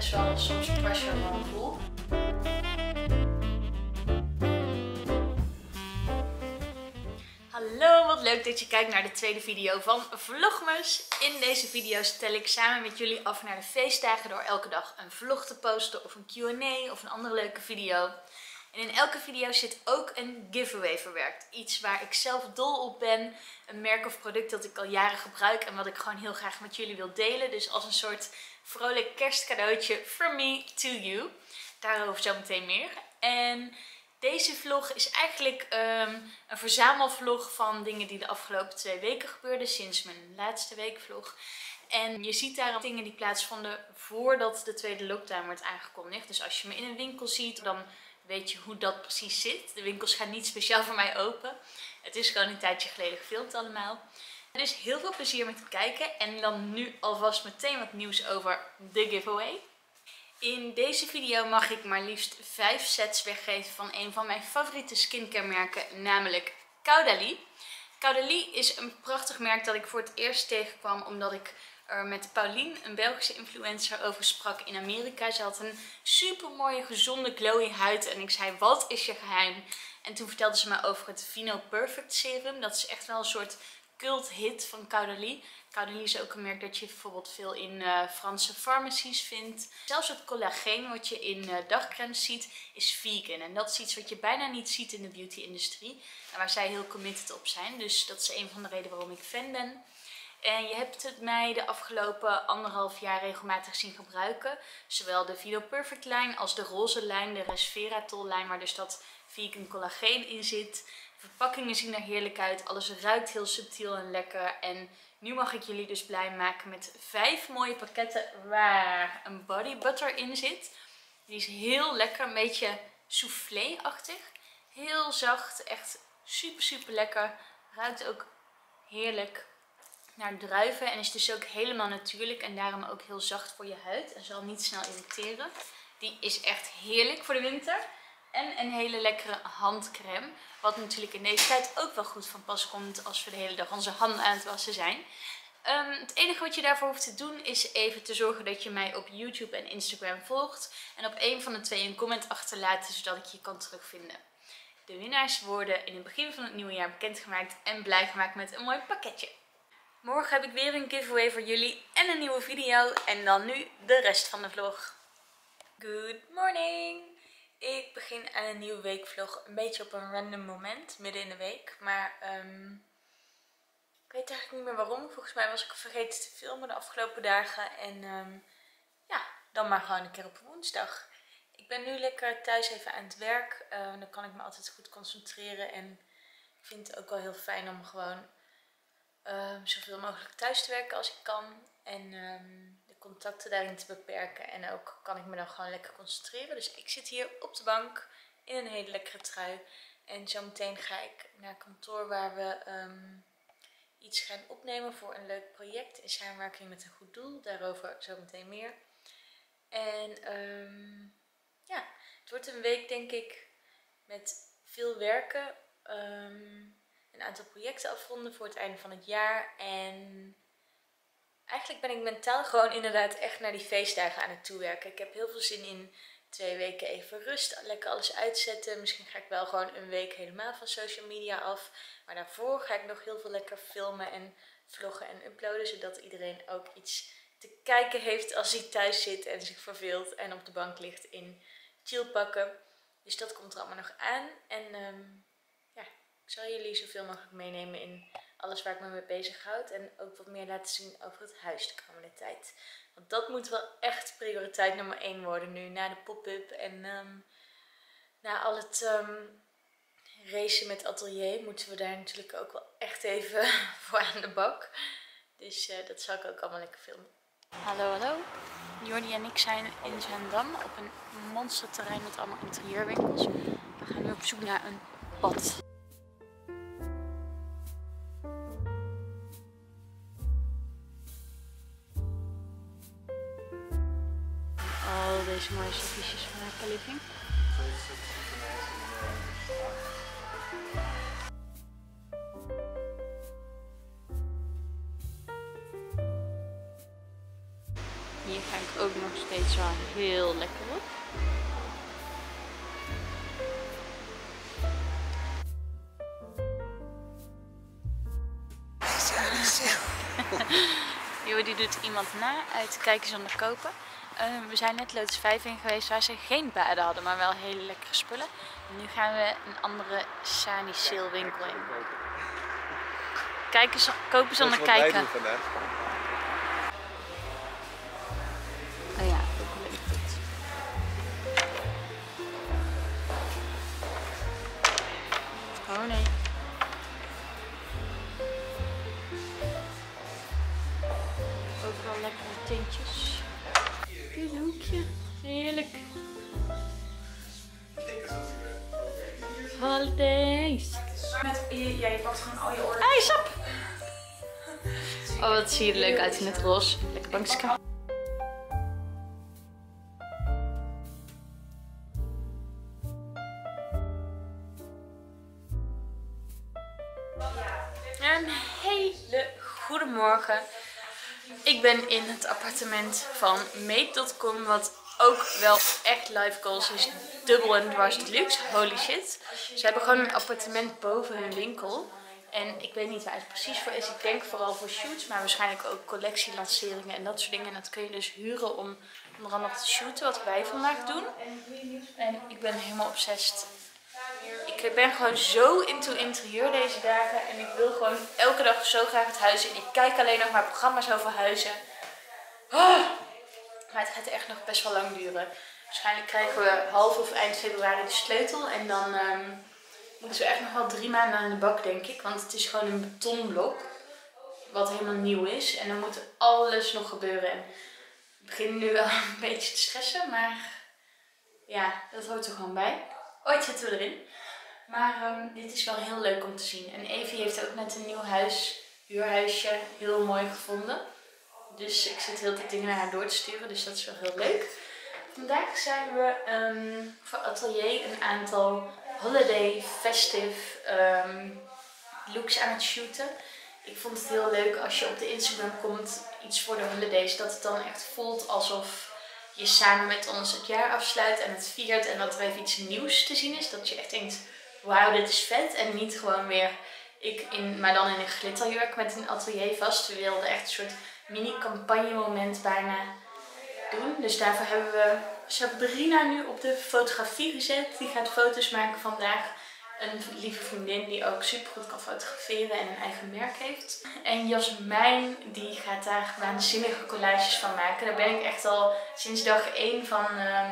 best wel soms pressure van voel. Hallo, wat leuk dat je kijkt naar de tweede video van Vlogmas. In deze video stel ik samen met jullie af naar de feestdagen door elke dag een vlog te posten of een Q&A of een andere leuke video. En in elke video zit ook een giveaway verwerkt. Iets waar ik zelf dol op ben. Een merk of product dat ik al jaren gebruik en wat ik gewoon heel graag met jullie wil delen. Dus als een soort vrolijk kerstcadeautje from me to you. Daarover zo meteen meer. En deze vlog is eigenlijk een verzamelvlog van dingen die de afgelopen 2 weken gebeurden. Sinds mijn laatste weekvlog. En je ziet daar dingen die plaatsvonden voordat de tweede lockdown werd aangekondigd. Dus als je me in een winkel ziet, dan weet je hoe dat precies zit. De winkels gaan niet speciaal voor mij open. Het is gewoon een tijdje geleden gefilmd allemaal. Dus heel veel plezier met het kijken. En dan nu alvast meteen wat nieuws over de giveaway. In deze video mag ik maar liefst 5 sets weggeven van een van mijn favoriete skincare merken, namelijk Caudalie. Caudalie is een prachtig merk dat ik voor het eerst tegenkwam omdat ik er met Pauline, een Belgische influencer, over sprak in Amerika. Ze had een super mooie, gezonde, glowy huid en ik zei, wat is je geheim? En toen vertelde ze me over het Vino Perfect Serum. Dat is echt wel een soort cult hit van Caudalie. Caudalie is ook een merk dat je bijvoorbeeld veel in Franse pharmacies vindt. Zelfs het collageen wat je in dagcremes ziet is vegan. En dat is iets wat je bijna niet ziet in de beauty-industrie. En waar zij heel committed op zijn. Dus dat is een van de redenen waarom ik fan ben. En je hebt het mij de afgelopen 1,5 jaar regelmatig zien gebruiken. Zowel de Vino Perfect lijn als de roze lijn, de Resveratrol lijn, waar dus dat vegan collageen in zit. De verpakkingen zien er heerlijk uit. Alles ruikt heel subtiel en lekker. En nu mag ik jullie dus blij maken met 5 mooie pakketten waar een body butter in zit. Die is heel lekker, een beetje soufflé-achtig. Heel zacht, echt super lekker. Ruikt ook heerlijk naar druiven en is dus ook helemaal natuurlijk en daarom ook heel zacht voor je huid en zal niet snel irriteren. Die is echt heerlijk voor de winter. En een hele lekkere handcrème, wat natuurlijk in deze tijd ook wel goed van pas komt als we de hele dag onze handen aan het wassen zijn. Het enige wat je daarvoor hoeft te doen is even te zorgen dat je mij op YouTube en Instagram volgt. En op een van de 2 een comment achterlaten zodat ik je kan terugvinden. De winnaars worden in het begin van het nieuwe jaar bekendgemaakt en blij gemaakt met een mooi pakketje. Morgen heb ik weer een giveaway voor jullie en een nieuwe video. En dan nu de rest van de vlog. Good morning! Ik begin aan een nieuwe weekvlog een beetje op een random moment, midden in de week. Maar ik weet eigenlijk niet meer waarom. Volgens mij was ik vergeten te filmen de afgelopen dagen. En ja, dan maar gewoon een keer op woensdag. Ik ben nu lekker thuis even aan het werk. Dan kan ik me altijd goed concentreren. En ik vind het ook wel heel fijn om gewoon zoveel mogelijk thuis te werken als ik kan. En de contacten daarin te beperken. En ook kan ik me dan gewoon lekker concentreren. Dus ik zit hier op de bank in een hele lekkere trui. En zometeen ga ik naar kantoor waar we iets gaan opnemen voor een leuk project. In samenwerking met een goed doel. Daarover zometeen meer. En ja, het wordt een week denk ik met veel werken. Een aantal projecten afronden voor het einde van het jaar. En eigenlijk ben ik mentaal gewoon inderdaad echt naar die feestdagen aan het toewerken. Ik heb heel veel zin in 2 weken even rust. Lekker alles uitzetten. Misschien ga ik wel gewoon een week helemaal van social media af. Maar daarvoor ga ik nog heel veel lekker filmen en vloggen en uploaden. Zodat iedereen ook iets te kijken heeft als hij thuis zit en zich verveelt. En op de bank ligt in chillpakken. Dus dat komt er allemaal nog aan. En ja, ik zal jullie zoveel mogelijk meenemen in alles waar ik me mee bezig houd. En ook wat meer laten zien over het huis de komende tijd. Want dat moet wel echt prioriteit nummer 1 worden nu. Na de pop-up en na al het racen met atelier moeten we daar natuurlijk ook wel echt even voor aan de bak. Dus dat zal ik ook allemaal lekker filmen. Hallo. Jordi en ik zijn in Zaandam op een monsterterrein met allemaal interieurwinkels. We gaan nu op zoek naar een pad. Al deze mooie serviesjes van Happy Living. hier ga ik ook nog steeds wel heel lekker op. Jo, die doet iemand na uit Kijken zonder kopen. We zijn net Lotus 5 in geweest waar ze geen baden hadden, maar wel hele lekkere spullen. En nu gaan we een andere Sani Sale winkel in. Kijken, kopen zonder kijken. Oh ja, ook leuk goed. Oh nee. Ook wel lekkere tintjes. Dit hoekje. Heerlijk. Holidays. Ja, je pakt gewoon al je orders. IJsap! Oh, wat zie je er leuk uit in het roze. Lekker bankska. Een hele goede morgen. Ik ben in het appartement van Mate.com, wat ook wel echt live goals is. Dubbel en dwars deluxe. Holy shit. Ze hebben gewoon een appartement boven hun winkel. En ik weet niet waar het precies voor is. Ik denk vooral voor shoots, maar waarschijnlijk ook collectielanceringen en dat soort dingen. En dat kun je dus huren om onder andere te shooten, wat wij vandaag doen. En ik ben helemaal obsessed. Ik ben gewoon zo into interieur deze dagen. En ik wil gewoon elke dag zo graag het huis in. Ik kijk alleen nog maar programma's over huizen. Oh, maar het gaat echt nog best wel lang duren. Waarschijnlijk krijgen we half of eind februari de sleutel. En dan moeten we echt nog wel 3 maanden aan de bak, denk ik. Want het is gewoon een betonblok. Wat helemaal nieuw is. En dan moet alles nog gebeuren. En ik begin nu wel een beetje te stressen. Maar ja, dat hoort er gewoon bij. Ooit zitten we erin. Maar dit is wel heel leuk om te zien. En Evie heeft ook net een nieuw huurhuisje, heel mooi gevonden. Dus ik zit heel veel dingen naar haar door te sturen. Dus dat is wel heel leuk. Vandaag zijn we voor Atelier een aantal holiday, festive looks aan het shooten. Ik vond het heel leuk als je op de Instagram komt, iets voor de holidays, dat het dan echt voelt alsof je samen met ons het jaar afsluit en het viert. En dat er even iets nieuws te zien is. Dat je echt denkt, wauw, dit is vet. En niet gewoon weer maar dan in een glitterjurk met een atelier vast. We wilden echt een soort mini-campagne moment bijna doen. Dus daarvoor hebben we Sabrina nu op de fotografie gezet. Die gaat foto's maken vandaag. Een lieve vriendin die ook super goed kan fotograferen en een eigen merk heeft. En Jasmijn die gaat daar waanzinnige collages van maken. Daar ben ik echt al sinds dag 1 van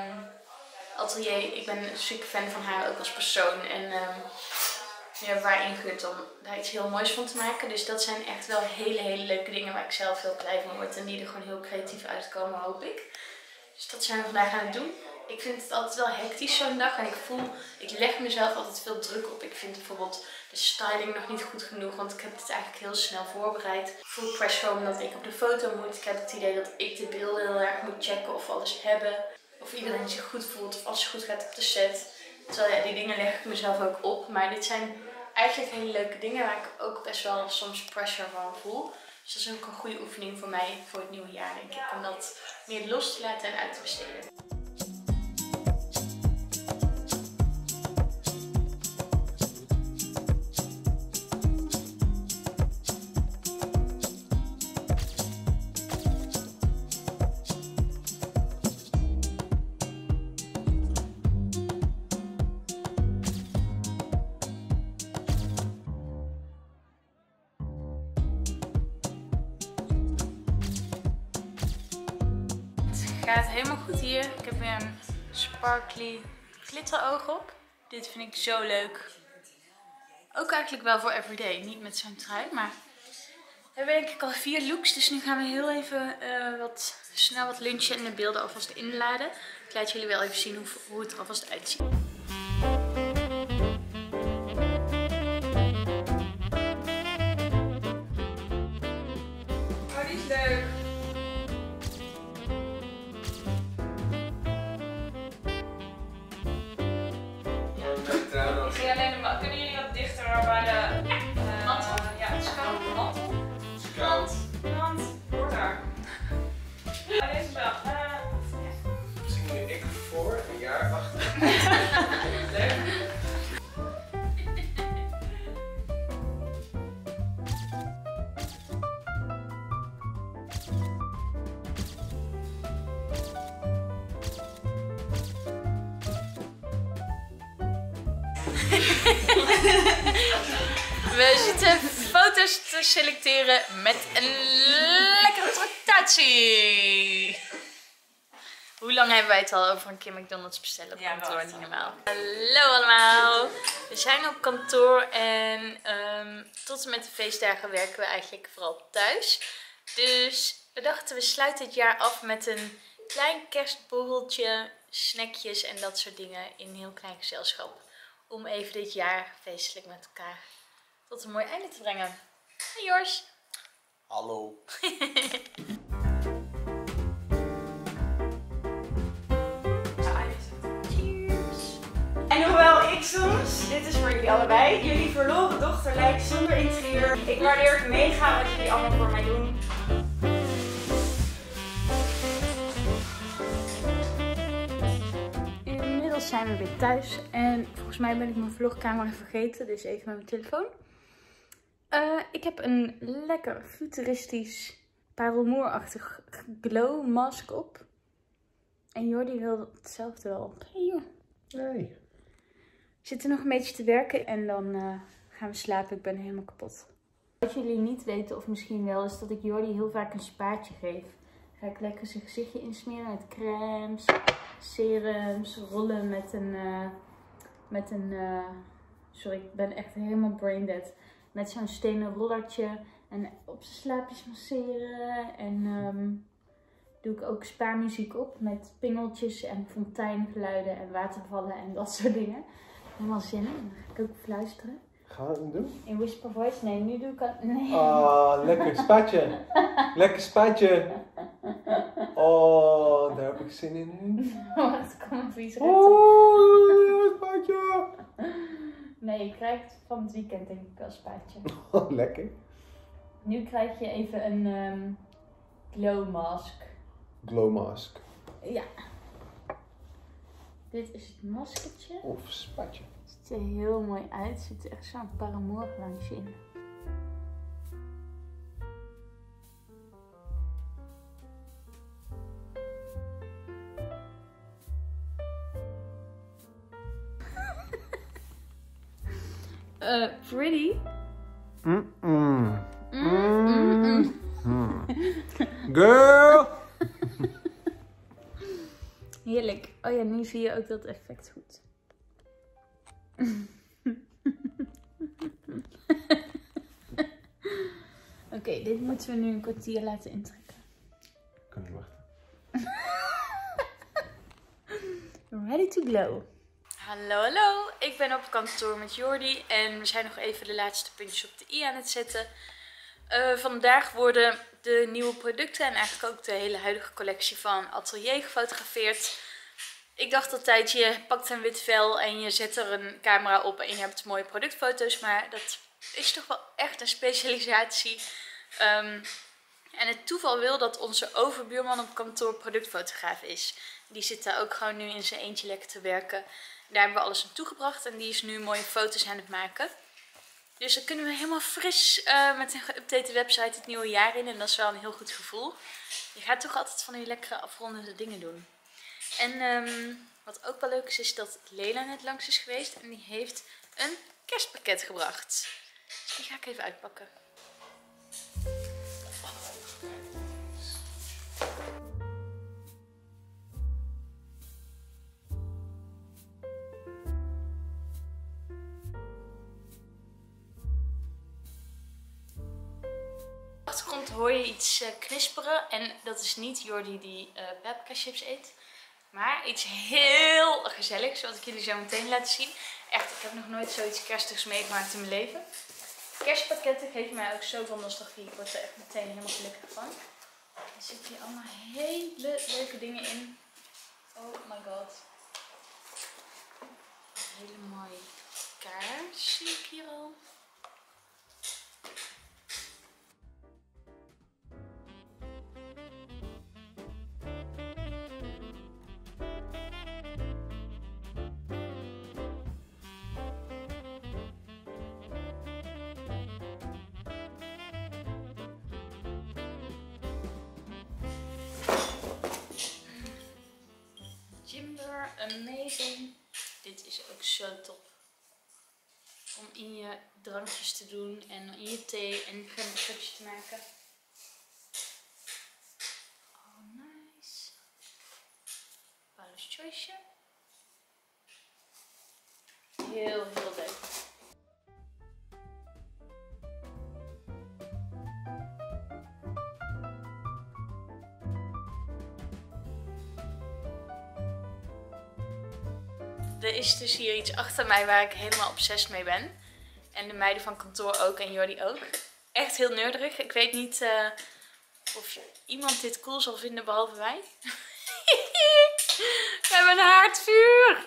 Atelier. Ik ben een super fan van haar ook als persoon. En we hebben haar ingehuurd om daar iets heel moois van te maken. Dus dat zijn echt wel hele leuke dingen waar ik zelf heel blij van word. En die er gewoon heel creatief uitkomen, hoop ik. Dus dat zijn we vandaag aan het doen. Ik vind het altijd wel hectisch zo'n dag en ik leg mezelf altijd veel druk op. Ik vind bijvoorbeeld de styling nog niet goed genoeg, want ik heb het eigenlijk heel snel voorbereid. Ik voel pressure omdat ik op de foto moet. Ik heb het idee dat ik de beelden heel erg moet checken of we alles hebben. Of iedereen zich goed voelt of alles goed gaat op de set. Terwijl ja, die dingen leg ik mezelf ook op. Maar dit zijn eigenlijk hele leuke dingen waar ik ook best wel soms pressure van voel. Dus dat is ook een goede oefening voor mij voor het nieuwe jaar, denk ik. Om dat meer los te laten en uit te besteden. Gaat helemaal goed hier. Ik heb weer een sparkly glitteroog op. Dit vind ik zo leuk. Ook eigenlijk wel voor everyday. Niet met zo'n trui, maar we hebben denk ik al 4 looks. Dus nu gaan we heel even snel wat lunchen en de beelden alvast inladen. Ik laat jullie wel even zien hoe het er alvast uitziet. Oh, die is leuk. Ik ging alleen maar. Kunnen jullie wat dichter bij de mantel? Ja, het is koud. Mantel? Koud. Want, hoort daar. Oh, deze is wel. We zitten foto's te selecteren met een lekkere tractatie. Hoe lang hebben wij het al over een keer McDonald's bestellen op kantoor? Niet normaal. Hallo allemaal. We zijn op kantoor en tot en met de feestdagen werken we eigenlijk vooral thuis. Dus we dachten we sluiten het jaar af met een klein kerstborreltje, snackjes en dat soort dingen in een heel klein gezelschap. Om even dit jaar feestelijk met elkaar tot een mooi einde te brengen. Hey Jors. Hallo. En hoewel ik soms, dit is voor jullie allebei, jullie verloren dochter lijk zonder interieur. Ik waardeer het mega wat jullie allemaal voor mij doen. Inmiddels zijn we weer thuis en volgens mij ben ik mijn vlogcamera vergeten, dus even met mijn telefoon. Ik heb een lekker futuristisch parelmoerachtig glow mask op. En Jordi wil hetzelfde wel op. Hey joh. Nee. Ik zit er nog een beetje te werken en dan gaan we slapen. Ik ben helemaal kapot. Wat jullie niet weten, of misschien wel, is dat ik Jordi heel vaak een spaatje geef. Ga ik lekker zijn gezichtje insmeren met crèmes, serums, rollen met een sorry, ik ben echt helemaal brain dead. Met zo'n stenen rollertje en op zijn slaapjes masseren. En doe ik ook spaarmuziek op met pingeltjes en fonteingeluiden en watervallen en dat soort dingen. Helemaal zin in. Dan ga ik ook fluisteren. Gaan we het doen? In whisper voice? Nee, nu doe ik al... Nee. Ah, lekker spaatje. Lekker spaatje. Oh, daar heb ik zin in. Wacht, kom even iets recht op. Oh, spaatje. Nee, je krijgt van het weekend denk ik wel spaatje. Oh, lekker. Nu krijg je even een glow mask. Glow mask. Ja. Dit is het maskertje. Of spaatje. Het ziet er heel mooi uit. Er zit echt zo'n paramoorglansje in. Pretty. Girl! Heerlijk. Oh ja, nu zie je ook dat effect goed. Oké, dit moeten we nu een kwartier laten intrekken. Kan niet wachten. Ready to glow. Hallo, hallo. Ik ben op kantoor met Jordi en we zijn nog even de laatste puntjes op de i aan het zetten. Vandaag worden de nieuwe producten en eigenlijk ook de hele huidige collectie van Atelier gefotografeerd. Ik dacht altijd, je pakt een wit vel en je zet er een camera op en je hebt mooie productfoto's. Maar dat is toch wel echt een specialisatie. En het toeval wil dat onze overbuurman op kantoor productfotograaf is. Die zit daar ook gewoon nu in zijn eentje lekker te werken. Daar hebben we alles aan toegebracht en die is nu mooie foto's aan het maken. Dus dan kunnen we helemaal fris met een geüpdate website het nieuwe jaar in. En dat is wel een heel goed gevoel. Je gaat toch altijd van die lekkere afrondende dingen doen. En wat ook wel leuk is dat Lela net langs is geweest. En die heeft een kerstpakket gebracht. Dus die ga ik even uitpakken. Op de achtergrond hoor je iets knisperen. En dat is niet Jordi die paprika chips eet. Maar iets heel gezelligs, wat ik jullie zo meteen laat zien. Echt, ik heb nog nooit zoiets kerstigs meegemaakt in mijn leven. Kerstpakketten geven mij ook zoveel nostalgie. Ik word er echt meteen helemaal gelukkig van. Er zitten hier allemaal hele leuke dingen in. Oh my god. Een hele mooie kaars zie ik hier al. Amazing. Dit is ook zo top. om in je drankjes te doen en in je thee en gembershotjes te maken. Oh, nice. Paula's Choiceje. Heel leuk. Er is dus hier iets achter mij waar ik helemaal obsessief mee ben. En de meiden van kantoor ook en Jordi ook. Echt heel nerdig. Ik weet niet of iemand dit cool zal vinden behalve wij. We hebben een haardvuur.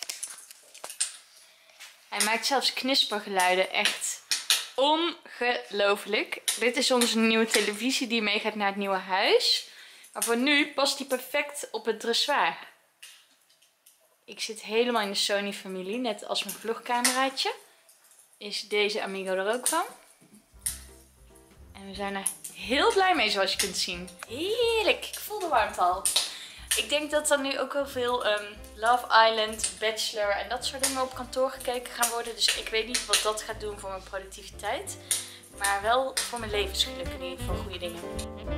Hij maakt zelfs knispergeluiden. Echt ongelooflijk. Dit is onze nieuwe televisie die meegaat naar het nieuwe huis. Maar voor nu past die perfect op het dressoir. Ik zit helemaal in de Sony familie, net als mijn vlogcameraatje. Is deze Amigo er ook van. En we zijn er heel blij mee, zoals je kunt zien. Heerlijk, ik voel de warmte al. Ik denk dat er nu ook wel veel Love Island, Bachelor en dat soort dingen op kantoor gekeken gaan worden. Dus ik weet niet wat dat gaat doen voor mijn productiviteit. Maar wel voor mijn levensgeluk in ieder geval goede dingen.